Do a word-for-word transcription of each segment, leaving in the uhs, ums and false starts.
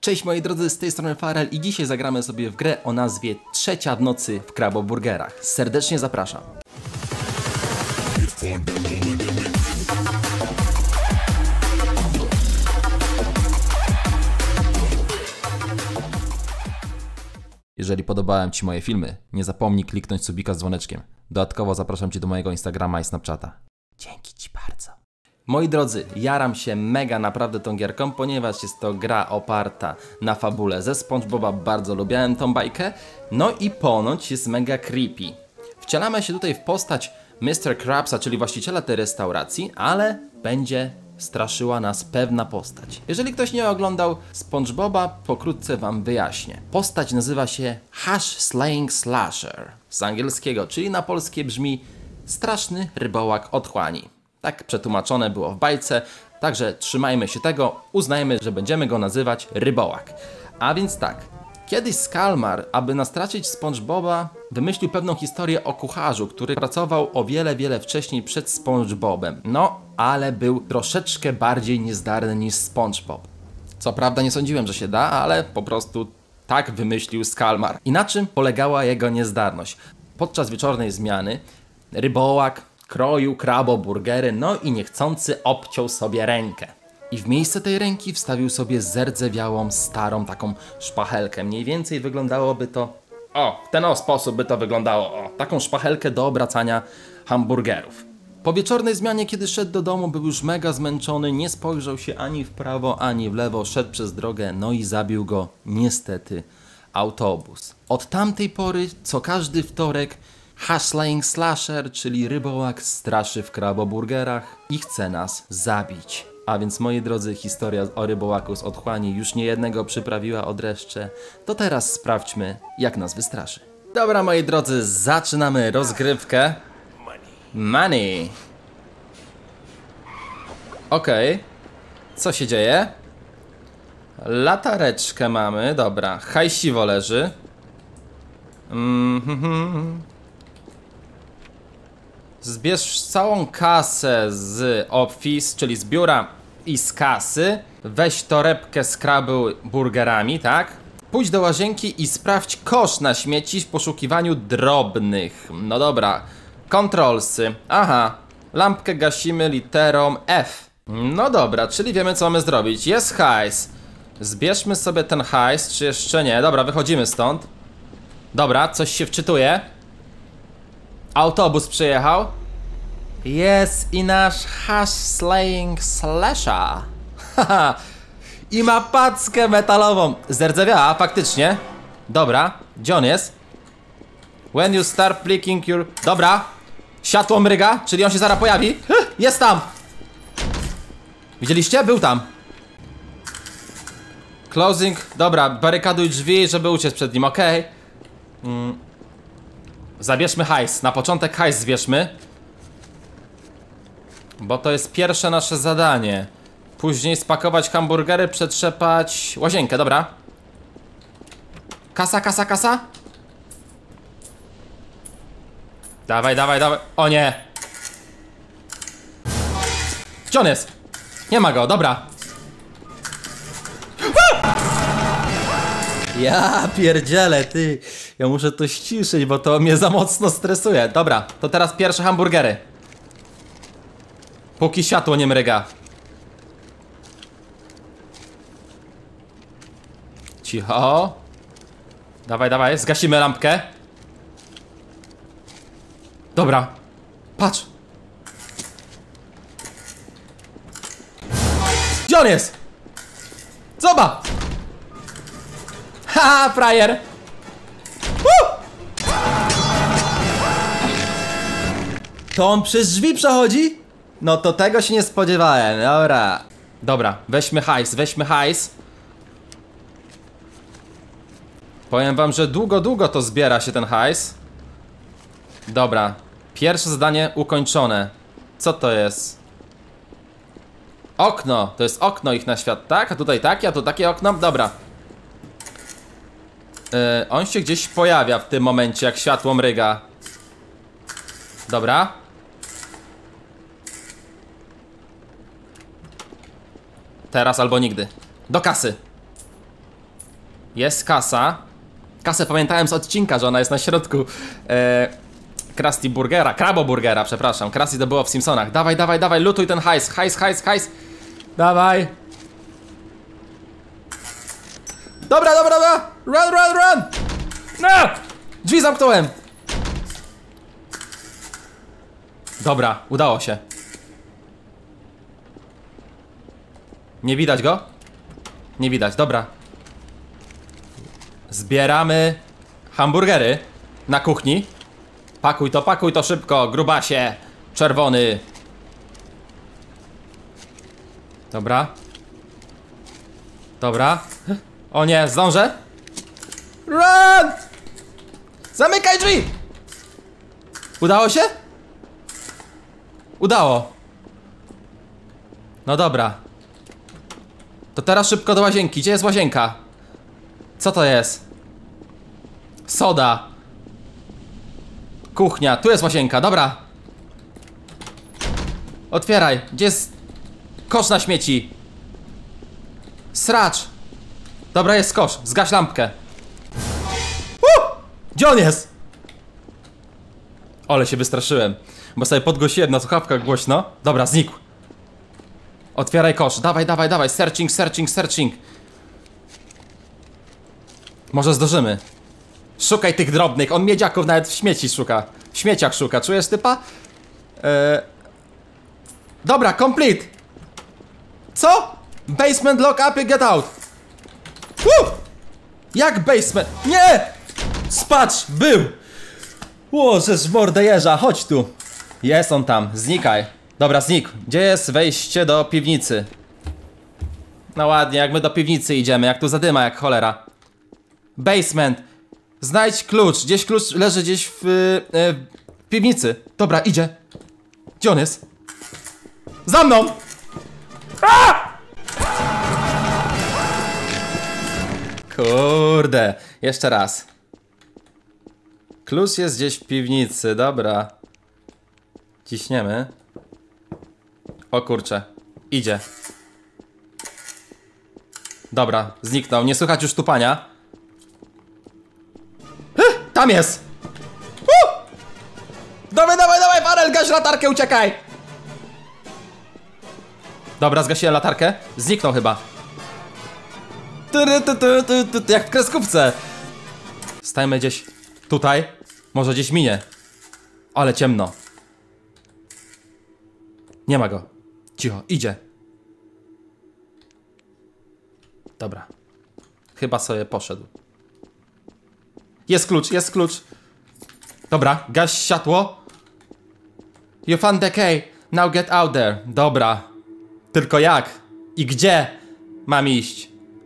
Cześć moi drodzy, z tej strony Farel i dzisiaj zagramy sobie w grę o nazwie Trzecia w nocy w Kraboburgerach. Serdecznie zapraszam. Jeżeli podobałem Ci moje filmy, nie zapomnij kliknąć subika z dzwoneczkiem. Dodatkowo zapraszam Cię do mojego Instagrama i Snapchata. Dzięki Ci bardzo. Moi drodzy, jaram się mega naprawdę tą gierką, ponieważ jest to gra oparta na fabule ze SpongeBoba, bardzo lubiałem tą bajkę, no i ponoć jest mega creepy. Wcielamy się tutaj w postać mister Krabsa, czyli właściciela tej restauracji, ale będzie straszyła nas pewna postać. Jeżeli ktoś nie oglądał SpongeBoba, pokrótce wam wyjaśnię. Postać nazywa się Hash Slaying Slasher z angielskiego, czyli na polskie brzmi straszny rybołak otchłani. Tak przetłumaczone było w bajce, także trzymajmy się tego, uznajmy, że będziemy go nazywać rybołak. A więc tak, kiedyś Skalmar, aby nastracić SpongeBoba, wymyślił pewną historię o kucharzu, który pracował o wiele, wiele wcześniej przed SpongeBobem. No, ale był troszeczkę bardziej niezdarny niż SpongeBob. Co prawda nie sądziłem, że się da, ale po prostu tak wymyślił Skalmar. I na czym polegała jego niezdarność? Podczas wieczornej zmiany rybołak kroił kraboburgery, no i niechcący obciął sobie rękę. I w miejsce tej ręki wstawił sobie zerdzewiałą, starą taką szpachelkę. Mniej więcej wyglądałoby to... O, w ten o sposób by to wyglądało. O, taką szpachelkę do obracania hamburgerów. Po wieczornej zmianie, kiedy szedł do domu, był już mega zmęczony, nie spojrzał się ani w prawo, ani w lewo, szedł przez drogę, no i zabił go niestety autobus. Od tamtej pory, co każdy wtorek, Hash Slaying Slasher, czyli rybołak, straszy w kraboburgerach i chce nas zabić. A więc moi drodzy, historia o rybołaku z otchłani już niejednego przyprawiła o dreszcze. To teraz sprawdźmy, jak nas wystraszy. Dobra moi drodzy, zaczynamy rozgrywkę. Money. Okej. Okay. Co się dzieje? Latareczkę mamy, dobra. Hajsiwo leży. Mhm. Zbierz całą kasę z office, czyli z biura i z kasy. Weź torebkę z kraboburgerami, tak? Pójdź do łazienki i sprawdź kosz na śmieci w poszukiwaniu drobnych. No dobra. Kontrolsy. Aha. Lampkę gasimy literą F. No dobra, czyli wiemy co mamy zrobić. Jest hajs. Zbierzmy sobie ten hajs, czy jeszcze nie? Dobra, wychodzimy stąd. Dobra, coś się wczytuje. Autobus przyjechał. Jest i nasz Hash Slaying Slasher. Haha. I ma packę metalową. Zerdzewiała, faktycznie. Dobra, gdzie on jest? When you start flicking your... Dobra. Światło mryga, czyli on się zaraz pojawi. Jest tam. Widzieliście? Był tam. Closing. Dobra, barykaduj drzwi, żeby uciec przed nim, okej. Okay. mm. Zabierzmy hajs, na początek hajs zbierzmy. Bo to jest pierwsze nasze zadanie. Później spakować hamburgery, przetrzepać łazienkę, dobra. Kasa, kasa, kasa. Dawaj, dawaj, dawaj. O nie. Gdzie on jest? Nie ma go, dobra. Ja pierdzielę, ty. Ja muszę to ściszyć, bo to mnie za mocno stresuje. Dobra, to teraz pierwsze hamburgery. Póki światło nie mryga. Cicho. Dawaj, dawaj, zgasimy lampkę. Dobra. Patrz. Gdzie on jest? Zobacz. Haha, frajer. Woo! To on przez drzwi przechodzi? No to tego się nie spodziewałem, dobra. Dobra, weźmy hajs, weźmy hajs. Powiem wam, że długo, długo to zbiera się ten hajs. Dobra, pierwsze zadanie ukończone. Co to jest? Okno, to jest okno ich na świat, tak? A tutaj takie, a tu takie okno, dobra. Yy, on się gdzieś pojawia w tym momencie, jak światło mryga. Dobra. Teraz albo nigdy. Do kasy. Jest kasa. Kasę pamiętałem z odcinka, że ona jest na środku e, Krusty Burgera, Krabo Burgera, przepraszam. Krusty to było w Simpsonach. Dawaj, dawaj, dawaj, lutuj ten hajs, hajs, hajs, hajs. Dawaj. Dobra, dobra, dobra. Run, run, run. No! Drzwi zamknąłem. Dobra, udało się. Nie widać go? Nie widać, dobra. Zbieramy hamburgery na kuchni. Pakuj to, pakuj to szybko, grubasie. Czerwony. Dobra. Dobra. O nie, zdążę? Run! Zamykaj drzwi! Udało się? Udało. No dobra. To teraz szybko do łazienki. Gdzie jest łazienka? Co to jest? Soda. Kuchnia. Tu jest łazienka. Dobra. Otwieraj. Gdzie jest kosz na śmieci? Sracz. Dobra, jest kosz. Zgaś lampkę. Uh! Gdzie on jest? Ale się wystraszyłem, bo sobie podgłosiłem na słuchawkach głośno. Dobra, znikł. Otwieraj kosz. Dawaj, dawaj, dawaj. Searching, searching, searching. Może zdążymy. Szukaj tych drobnych. On miedziaków nawet w śmieci szuka. W śmieciach szuka. Czujesz typa? Eee... Dobra, complete. Co? Basement lock up i get out. Uh! Jak basement? Nie! Spacz! Był! Ło, żeż mordę jeża. Chodź tu. Jest on tam. Znikaj. Dobra, znikł. Gdzie jest wejście do piwnicy? No ładnie, jak my do piwnicy idziemy. Jak tu zadyma, jak cholera. Basement. Znajdź klucz. Gdzieś klucz leży gdzieś w, yy, w piwnicy. Dobra, idzie. Gdzie on jest? Za mną! A! Kurde. Jeszcze raz. Klucz jest gdzieś w piwnicy. Dobra. Ciśniemy. O kurczę. Idzie. Dobra, zniknął. Nie słychać już tupania. Hy, tam jest! Uh! Dawaj, dawaj, dawaj, Farel, gaś latarkę, uciekaj! Dobra, zgasiłem latarkę. Zniknął chyba. Ty, ty, ty, ty, ty, jak w kreskówce. Stajmy gdzieś tutaj. Może gdzieś minie. Ale ciemno. Nie ma go. Cicho, idzie. Dobra. Chyba sobie poszedł. Jest klucz, jest klucz. Dobra, gaś światło. You found the key. Now get out there. Dobra. Tylko jak? I gdzie mam iść?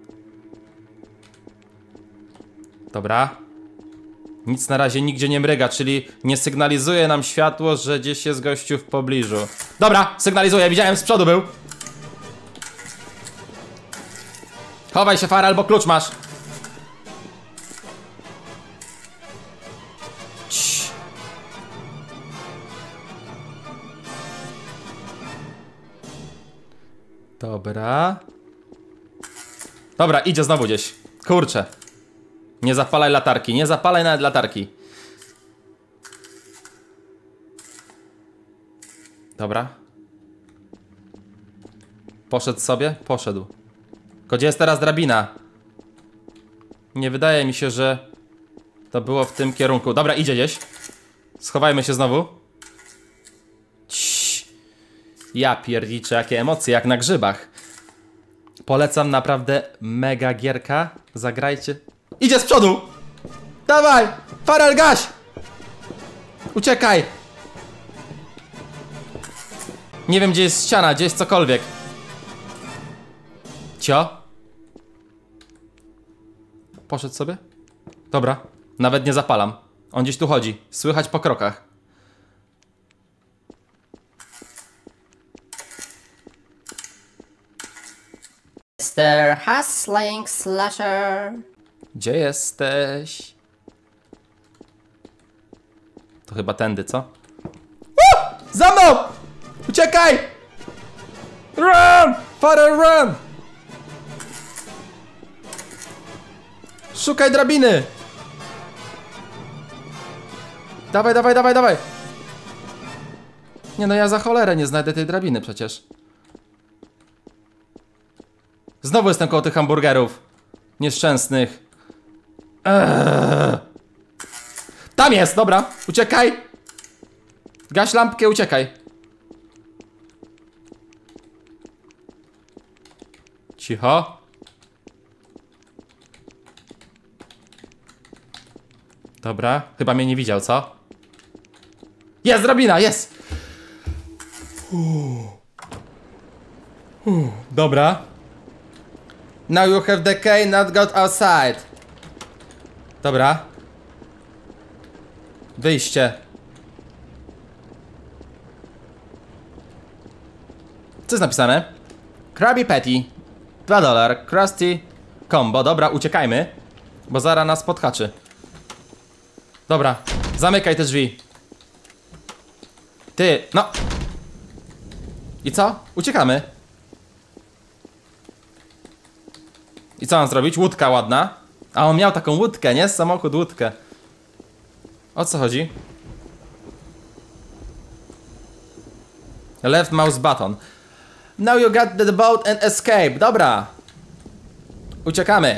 Dobra. Nic na razie nigdzie nie mryga, czyli nie sygnalizuje nam światło, że gdzieś jest gościu w pobliżu. Dobra, sygnalizuje, widziałem, z przodu był. Chowaj się, Farel, bo klucz masz. Cii. Dobra. Dobra, idzie znowu gdzieś. Kurczę. Nie zapalaj latarki, nie zapalaj nawet latarki. Dobra. Poszedł sobie? Poszedł. Tylko gdzie jest teraz drabina? Nie wydaje mi się, że to było w tym kierunku. Dobra, idzie gdzieś. Schowajmy się znowu. Ciii. Ja pierdziczę, jakie emocje, jak na grzybach. Polecam naprawdę mega gierka. Zagrajcie. Idzie z przodu! Dawaj! Farel, gaś! Uciekaj! Nie wiem, gdzie jest ściana, gdzie jest cokolwiek. Cio? Poszedł sobie? Dobra, nawet nie zapalam. On gdzieś tu chodzi, słychać po krokach. mister Hustling Slasher. Gdzie jesteś? To chyba tędy, co? Uh! Za mną! Uciekaj! Run! Farel, run! Szukaj drabiny! Dawaj, dawaj, dawaj, dawaj! Nie no, ja za cholerę nie znajdę tej drabiny przecież. Znowu jestem koło tych hamburgerów. Nieszczęsnych. Eee. Tam jest, dobra, uciekaj! Gaś lampkę, uciekaj. Cicho. Dobra, chyba mnie nie widział, co? Jest drabina, jest! Uuu. Uuu. Dobra. Now you have the key, not got outside. Dobra. Wyjście. Co jest napisane? Krabby Patty. dwa dolary. Krusty Combo. Dobra, uciekajmy. Bo zaraz nas podhaczy. Dobra, zamykaj te drzwi. Ty, no. I co? Uciekamy. I co mam zrobić? Łódka ładna. A on miał taką łódkę, nie? Samochód, łódkę. O co chodzi? Left mouse button. Now you got the boat and escape. Dobra. Uciekamy.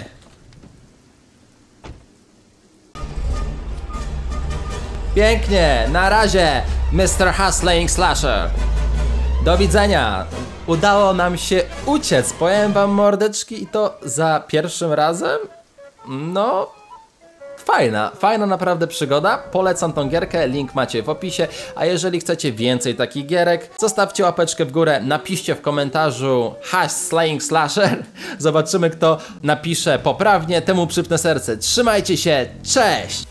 Pięknie, na razie, mister Hustling Slasher. Do widzenia. Udało nam się uciec, powiem wam mordeczki, i to za pierwszym razem. No, fajna, fajna naprawdę przygoda. Polecam tą gierkę, link macie w opisie. A jeżeli chcecie więcej takich gierek, zostawcie łapeczkę w górę, napiszcie w komentarzu Hustling Slasher. Zobaczymy, kto napisze poprawnie, temu przypnę serce. Trzymajcie się, cześć!